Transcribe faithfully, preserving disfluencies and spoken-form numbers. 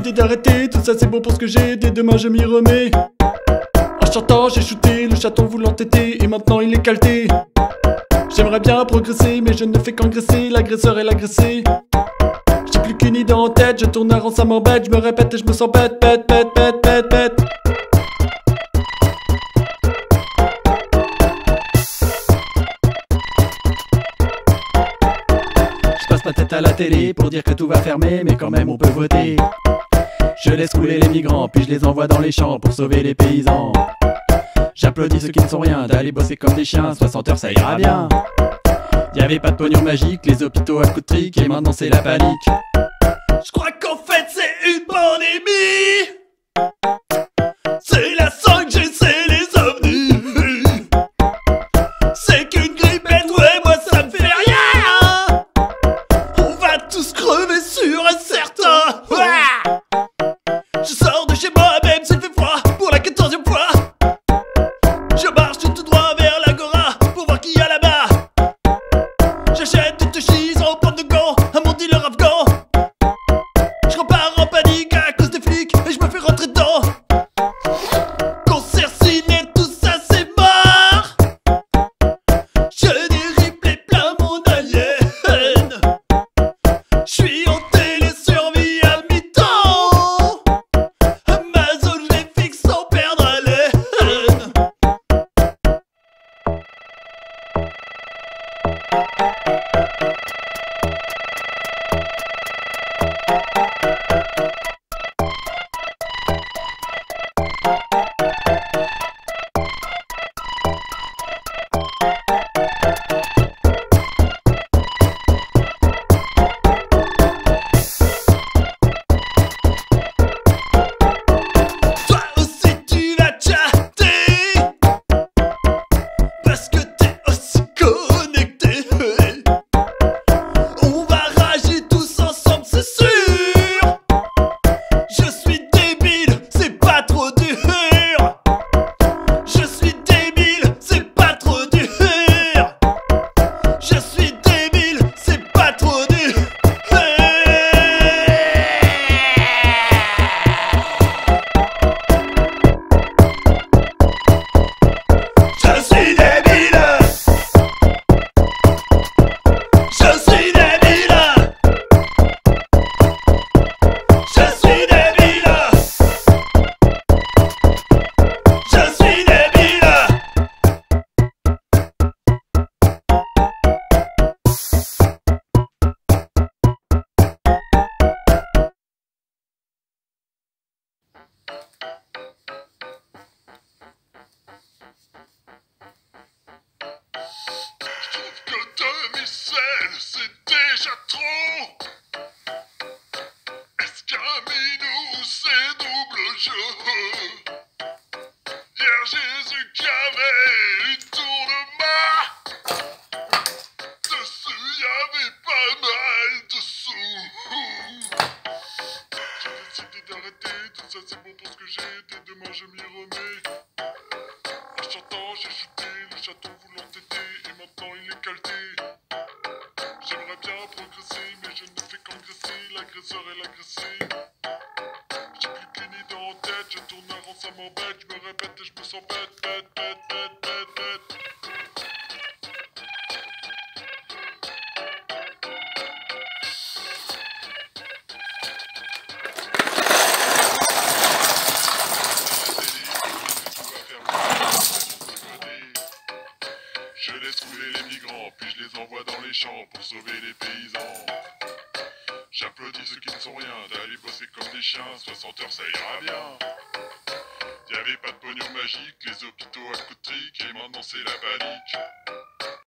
dit d'arrêter, tout ça c'est bon pour ce que j'ai, dès demain je m'y remets. En chantant j'ai shooté, le chaton voulant téter, et maintenant il est calté. J'aimerais bien progresser, mais je ne fais qu'engraisser, l'agresseur et l'agressé. J'ai plus qu'une idée en tête, je tourne à rond, ça m'embête, je me répète et je me sens bête, bête, bête, bête, bête, bête. Je passe ma tête à la télé pour dire que tout va fermer, mais quand même on peut voter. Je laisse couler les migrants, puis je les envoie dans les champs pour sauver les paysans. J'applaudis ceux qui ne sont rien, d'aller bosser comme des chiens, soixante heures ça ira bien. Y'avait pas de pognon magique, les hôpitaux à coups de trick, et maintenant c'est la panique. Je crois qu'en fait c'est une pandémie. C'est la cinq G, c'est les ovnis. C'est qu'une grippette, ouais moi ça me fait rien. On va tous crever sur un certain. Je sors de chez moi même s'il fait froid pour la quatorzième fois. Je marche tout droit vers l'agora pour voir qui y a là-bas. J'achète une touchise en pointe de gants à mon dealer afghan. Je repars en panique à cause des flics et je me fais rentrer dedans. Concert ciné, tout ça c'est mort. Je dérive les plein mon alien. Je suis en télésurvie à mi-temps. Amazon je les fixe sans perdre haleine. Toi aussi tu vas chatter parce que t'es aussi connecté. On va rager tous ensemble, c'est sûr. Je suis débile, c'est pas trop dur. Je suis débile, c'est pas trop dur. Je suis débile, c'est pas trop dur. Je suis débile. Je suis débile. Je suis débile. Je suis débile. Je trouve que demi-sel, c'est déjà trop. Est-ce qu'un minou, c'est double jeu? Hier, Jésus qui avait une tour de main. Dessus, y'avait pas mal de sous. J'ai décidé d'arrêter, tout ça c'est bon pour ce que j'ai, dès demain je m'y remets. En chantant, j'ai shooté, le chaton voulant téter, et maintenant il est calté. J'aimerais bien progresser, mais je ne fais qu'engraisser, l'agresseur et l'agressé. J'ai plus qu'une idée en tête, je tourne à rond, ça m'embête, je me répète et je me sens bête, bête, bête, bête, bête, bête. Je laisse couler les migrants, puis je les envoie dans les champs pour sauver les paysans. J'applaudis ceux qui ne sont rien, d'aller bosser comme des chiens, soixante heures ça ira bien. Y'avait pas de pognon magique, les hôpitaux à coups de trick, et maintenant c'est la panique.